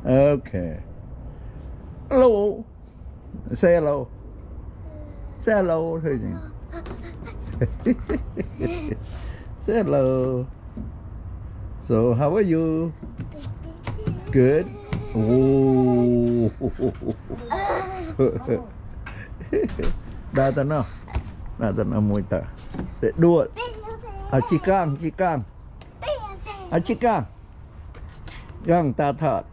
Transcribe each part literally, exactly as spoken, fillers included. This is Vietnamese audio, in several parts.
Okay. Hello. Say hello. Say hello thôi nhỉ. Say hello. So how are you? Good. Oh. Dah tanah. Dah tanah muita. Dua. Aci kang, aci kang. Aci kang. Kang ta thật.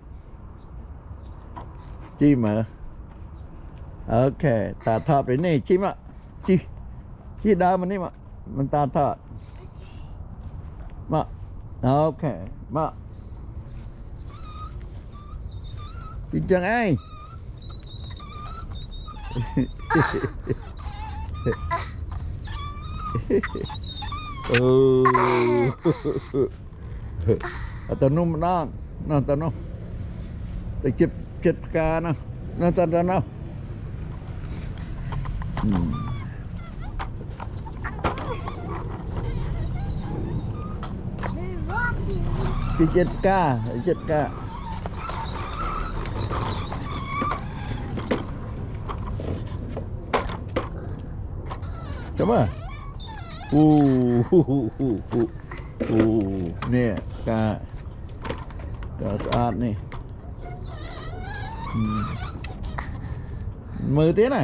Chi mà. Ok, ta thật cái này chi mà. Chi. Chi đá mình đi mà. Mình ta thật. Mà. Ok, mà. Chị chẳng ai. Ừ. Tao nung mà nó. Nó tao nung. Tao chip chip ca nó. Nó tao tao nó. Cái chết ca, cái chết ca. Coba. Uh, uh, uh, uh, uh, uh. Nih, ca. Ca saat nih. Hmm. Mười tiếng này.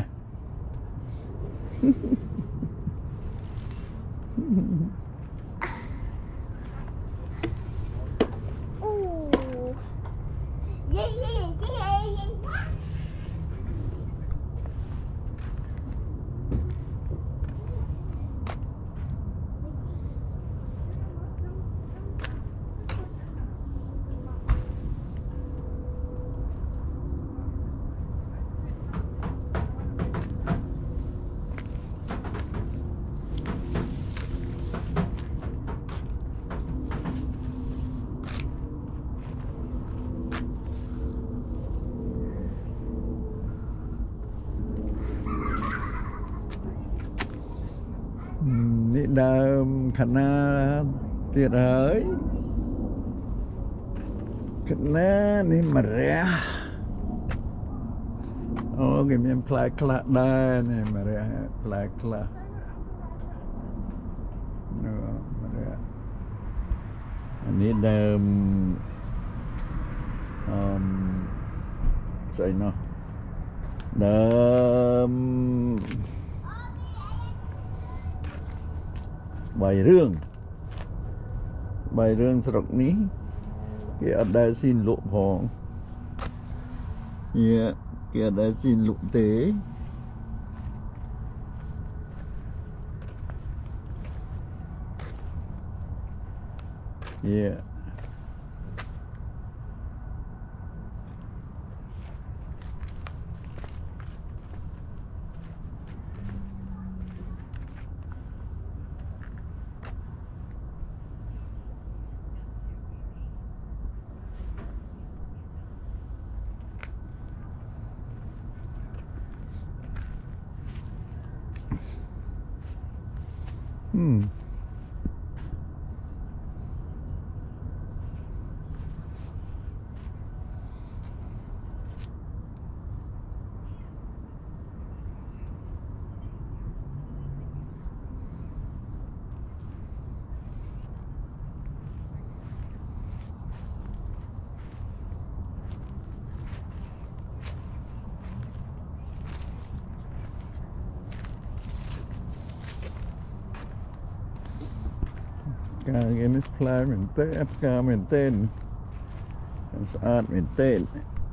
Nị đơm khả na tuyệt hỡi khả na nị mà rẻ ô cái miếng plak plak đây nị mà rẻ plak plak nữa mà rẻ nị đơm um say nó đơm bài rương bài rương sọc ní cái ở đây xin lụm hòn yeah cái ở đây xin lụm tế yeah Hmm. Cái miếng plak mình tên ép ca mình tên sát mình tên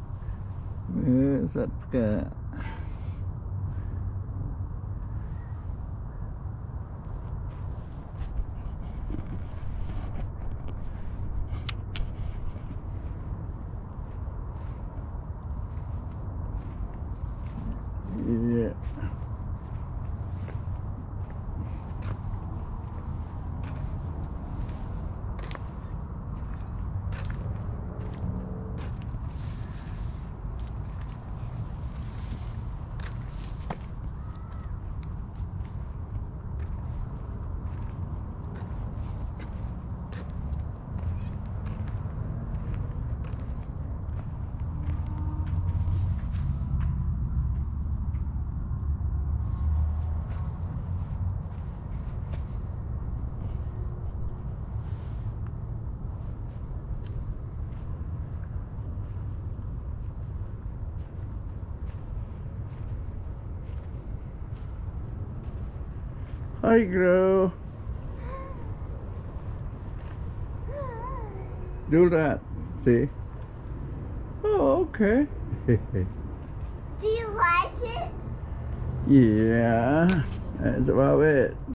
sát ca yeah. Hi, girl. Do that. See? Oh, okay. Do you like it? Yeah, that's about it.